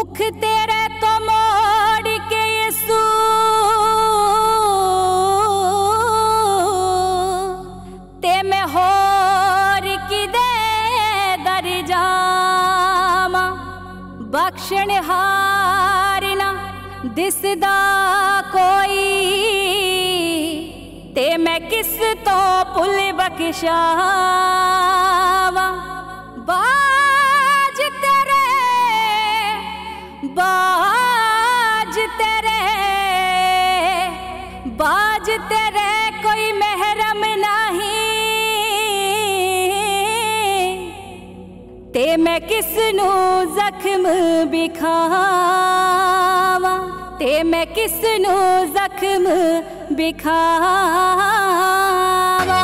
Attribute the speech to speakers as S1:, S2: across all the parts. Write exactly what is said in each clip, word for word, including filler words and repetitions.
S1: मुख तेरे तो मोड़ के यसू ते मैं होर कि दे दर जामा बख्शण हारना दिसदा कोई ते मैं किस तो भुल बख्शावा। बाज तेरे बाज तेरे बाज तेरे कोई महरम नहीं ते मैं किसनू जख्म बिखावा ते मैं किसनू जख्म बिखावा।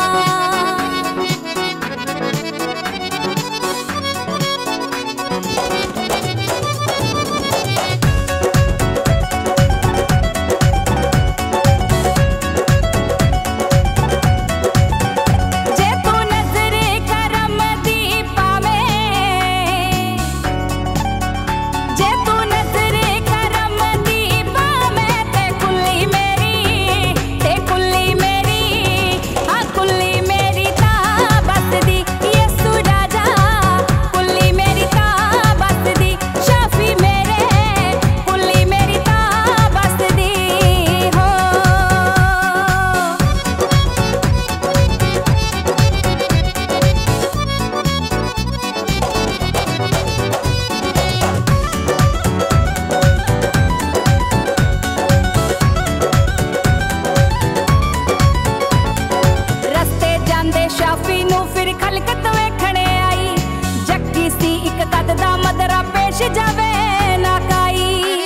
S1: जावे ना काई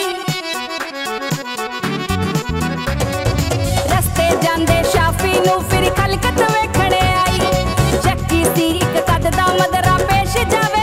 S1: रस्ते जांदे शाफी नू फिर खलकत वेखणे आई जक्की सी इक कद दा मदरा पेश जावे।